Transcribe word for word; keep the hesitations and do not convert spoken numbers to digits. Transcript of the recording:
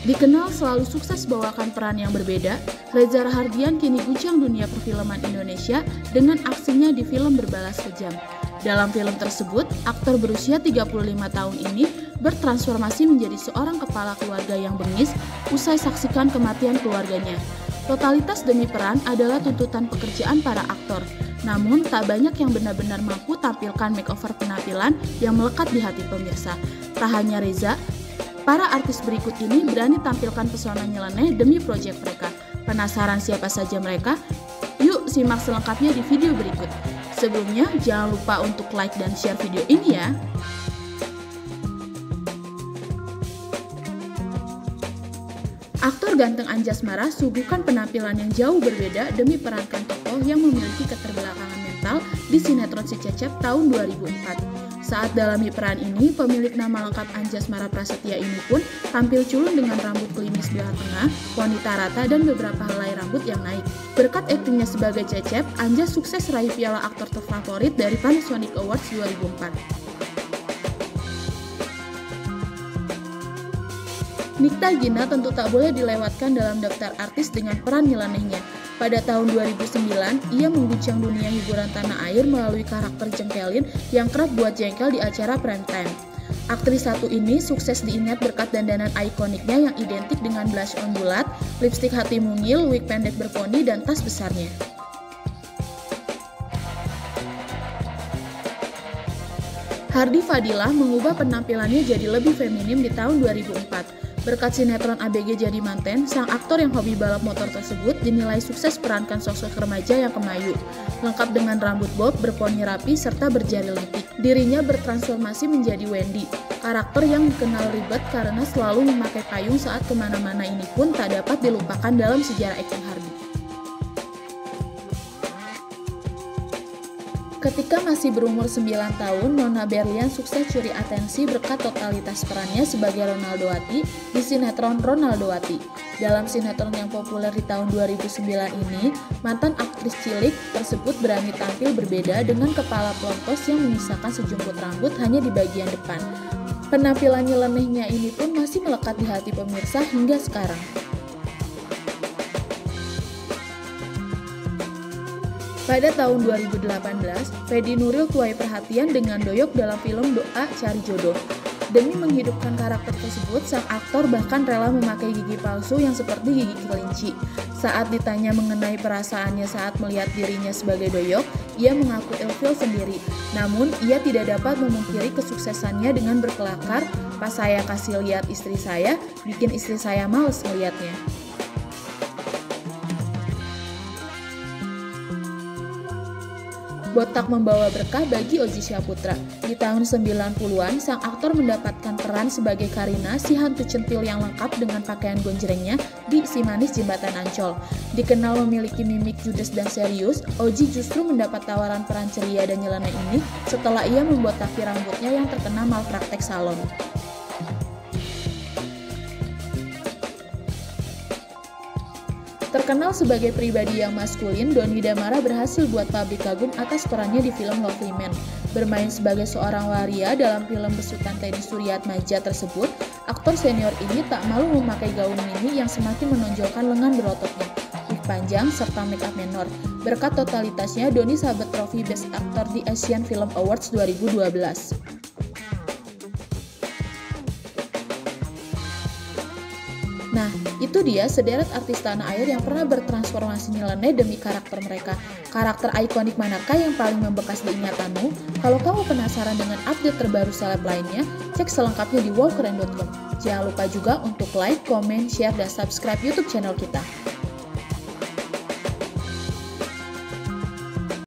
Dikenal selalu sukses bawakan peran yang berbeda, Reza Rahardian kini guncang dunia perfilman Indonesia dengan aksinya di film Berbalas Kejam. Dalam film tersebut, aktor berusia tiga puluh lima tahun ini bertransformasi menjadi seorang kepala keluarga yang bengis usai saksikan kematian keluarganya. Totalitas demi peran adalah tuntutan pekerjaan para aktor, namun tak banyak yang benar-benar mampu tampilkan makeover penampilan yang melekat di hati pemirsa. Tak hanya Reza, para artis berikut ini berani tampilkan pesona nyeleneh demi proyek mereka. Penasaran siapa saja mereka? Yuk simak selengkapnya di video berikut. Sebelumnya, jangan lupa untuk like dan share video ini ya. Aktor ganteng Anjasmara suguhkan penampilan yang jauh berbeda demi perankan tokoh yang memiliki keterbelakangan mental di sinetron Si Cecep tahun dua ribu empat. Saat dalami peran ini, pemilik nama lengkap Anjasmara Prasetya ini pun tampil culun dengan rambut klimis belah tengah, wanita rata, dan beberapa helai rambut yang naik. Berkat aktingnya sebagai Cecep, Anjas sukses raih piala aktor terfavorit dari Panasonic Awards dua ribu empat. Nikta Gina tentu tak boleh dilewatkan dalam daftar artis dengan peran nyelenehnya. Pada tahun dua ribu sembilan, ia mengguncang dunia hiburan tanah air melalui karakter Jengkelin yang kerap buat jengkel di acara prime time. Aktris satu ini sukses diingat berkat dandanan ikoniknya yang identik dengan blush on bulat, lipstik hati mungil, wig pendek berponi, dan tas besarnya. Hardi Fadilah mengubah penampilannya jadi lebih feminim di tahun dua ribu empat. Berkat sinetron A B G Jadi Manten, sang aktor yang hobi balap motor tersebut dinilai sukses perankan sosok remaja yang kemayu, lengkap dengan rambut bob, berponi rapi, serta berjari lentik. Dirinya bertransformasi menjadi Wendy, karakter yang dikenal ribet karena selalu memakai payung saat kemana-mana. Ini pun tak dapat dilupakan dalam sejarah akting Hardi. Ketika masih berumur sembilan tahun, Nona Berlian sukses curi atensi berkat totalitas perannya sebagai Ronaldowati di sinetron Ronaldowati. Dalam sinetron yang populer di tahun dua ribu sembilan ini, mantan aktris cilik tersebut berani tampil berbeda dengan kepala pelontos yang menyisakan sejumput rambut hanya di bagian depan. Penampilan nyelenehnya ini pun masih melekat di hati pemirsa hingga sekarang. Pada tahun dua ribu delapan belas, Fedi Nuril tuai perhatian dengan doyok dalam film Doa Cari Jodoh. Demi menghidupkan karakter tersebut, sang aktor bahkan rela memakai gigi palsu yang seperti gigi kelinci. Saat ditanya mengenai perasaannya saat melihat dirinya sebagai doyok, ia mengaku ilfil sendiri. Namun, ia tidak dapat memungkiri kesuksesannya dengan berkelakar, "Pas saya kasih lihat istri saya, bikin istri saya males melihatnya." Botak membawa berkah bagi Oji Syaputra. Di tahun sembilan puluhan, sang aktor mendapatkan peran sebagai Karina, si hantu centil yang lengkap dengan pakaian gonjrengnya di Si Manis Jembatan Ancol. Dikenal memiliki mimik judes dan serius, Oji justru mendapat tawaran peran ceria dan nyeleneh ini setelah ia membotaki rambutnya yang terkena malpraktek salon. Terkenal sebagai pribadi yang maskulin, Doni Damara berhasil buat pabrik kagum atas perannya di film Lovely Man. Bermain sebagai seorang waria dalam film besutan Teddy Suryatmaja tersebut, aktor senior ini tak malu memakai gaun mini yang semakin menonjolkan lengan berototnya, wig panjang, serta make up menor. Berkat totalitasnya, Doni sabet trofi Best Actor di Asian Film Awards dua ribu dua belas. Nah, itu dia sederet artis tanah air yang pernah bertransformasi nyeleneh demi karakter mereka. Karakter ikonik manakah yang paling membekas di ingatanmu? Kalau kamu penasaran dengan update terbaru seleb lainnya, cek selengkapnya di wow keren dot com. Jangan lupa juga untuk like, komen, share, dan subscribe YouTube channel kita.